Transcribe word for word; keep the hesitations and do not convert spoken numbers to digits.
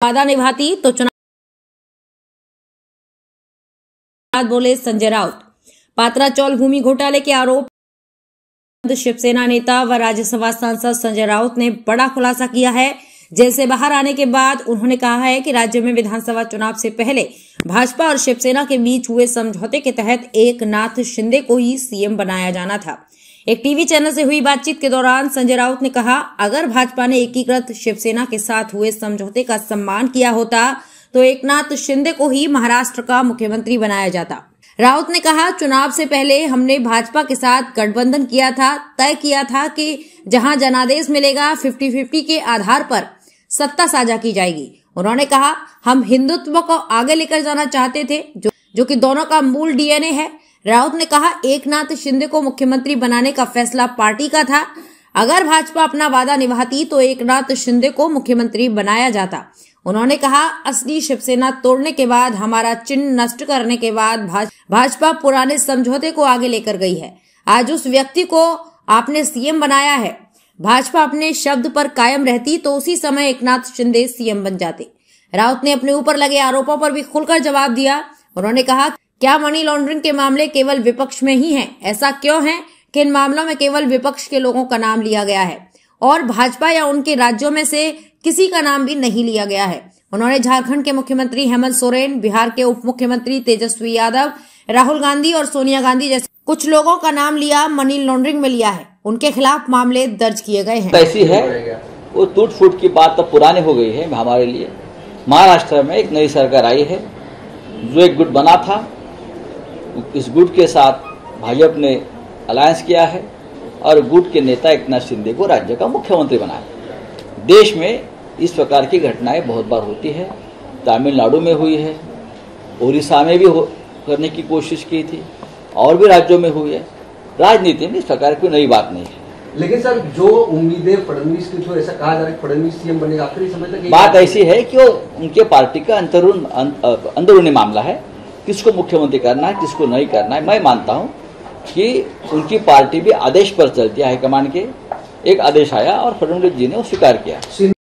वादा निभाती तो चुनाव, बोले संजय राउत। पात्रा चौल भूमि घोटाले के आरोप शिवसेना नेता व राज्यसभा सांसद संजय राउत ने बड़ा खुलासा किया है। जेल से बाहर आने के बाद उन्होंने कहा है कि राज्य में विधानसभा चुनाव से पहले भाजपा और शिवसेना के बीच हुए समझौते के तहत एकनाथ शिंदे को ही सीएम बनाया जाना था। एक टीवी चैनल से हुई बातचीत के दौरान संजय राउत ने कहा, अगर भाजपा ने एकीकृत शिवसेना के साथ हुए समझौते का सम्मान किया होता तो एकनाथ शिंदे को ही महाराष्ट्र का मुख्यमंत्री बनाया जाता। राउत ने कहा, चुनाव से पहले हमने भाजपा के साथ गठबंधन किया था, तय किया था कि जहां जनादेश मिलेगा फिफ्टी फिफ्टी के आधार पर सत्ता साझा की जाएगी। उन्होंने कहा, हम हिंदुत्व को आगे लेकर जाना चाहते थे, जो जो कि दोनों का मूल डीएनए है। राउत ने कहा, एकनाथ शिंदे को मुख्यमंत्री बनाने का फैसला पार्टी का था। अगर भाजपा अपना वादा निभाती तो एकनाथ शिंदे को मुख्यमंत्री बनाया जाता। उन्होंने कहा, असली शिवसेना तोड़ने के बाद, हमारा चिन्ह नष्ट करने के बाद भाजपा पुराने समझौते को आगे लेकर गई है। आज उस व्यक्ति को आपने सीएम बनाया है। भाजपा अपने शब्द पर कायम रहती तो उसी समय एकनाथ शिंदे सीएम बन जाते। राउत ने अपने ऊपर लगे आरोपों पर भी खुलकर जवाब दिया। उन्होंने कहा, क्या मनी लॉन्ड्रिंग के मामले केवल विपक्ष में ही हैं? ऐसा क्यों है कि इन मामलों में केवल विपक्ष के लोगों का नाम लिया गया है और भाजपा या उनके राज्यों में से किसी का नाम भी नहीं लिया गया है? उन्होंने झारखंड के मुख्यमंत्री हेमंत सोरेन, बिहार के उप मुख्यमंत्री तेजस्वी यादव, राहुल गांधी और सोनिया गांधी जैसे कुछ लोगों का नाम लिया, मनी लॉन्ड्रिंग में लिया है। उनके खिलाफ मामले दर्ज किए गए हैं। ऐसी है वो टूट फूट की बात तो पुरानी हो गई है हमारे लिए। महाराष्ट्र में एक नई सरकार आई है, जो एक गुट बना था, इस गुट के साथ भाजपा ने अलायंस किया है और गुट के नेता एकनाथ शिंदे को राज्य का मुख्यमंत्री बनाया। देश में इस प्रकार की घटनाएं बहुत बार होती है। तमिलनाडु में हुई है, उड़ीसा में भी हो, करने की कोशिश की थी और भी राज्यों में हुई है। राजनीति में इस प्रकार की नई बात नहीं है। लेकिन सर, जो उम्मीदें फडणवीस की थी, ऐसा कहा जा रहा है फडणवीस सीएम बनेगा, आखिरी समय तक बात ऐसी है कि वो उनके पार्टी का अंतरून अंदरूनी मामला है, किसको मुख्यमंत्री करना है, किसको नहीं करना है। मैं मानता हूं कि उनकी पार्टी भी आदेश पर चलती है। हाईकमान के एक आदेश आया और फडणवीस जी ने वो स्वीकार किया।